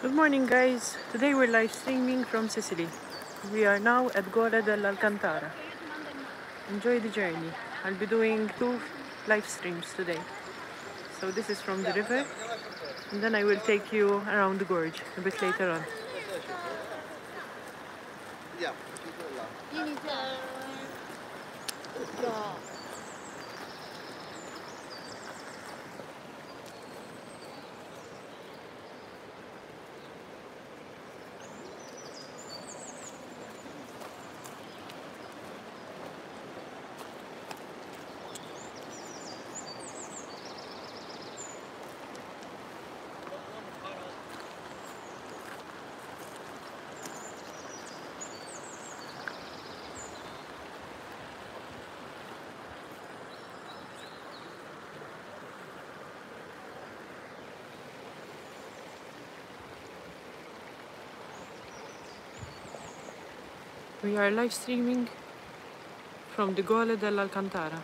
Good morning, guys. Today we're live streaming from Sicily. We are now at Gole del Alcantara. Enjoy the journey. I'll be doing 2 live streams today. So this is from the river, and then I will take you around the gorge a bit later on. We are live streaming from the Gole del Alcantara.